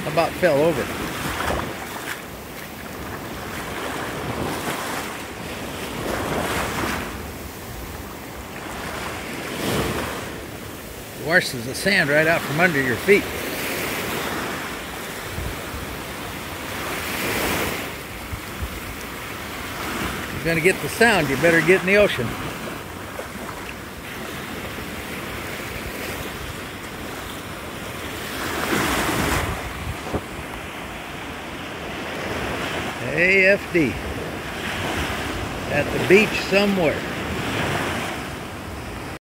About fell over. Washes the sand right out from under your feet. If you're gonna get the sound, you better get in the ocean. AFD at the beach somewhere.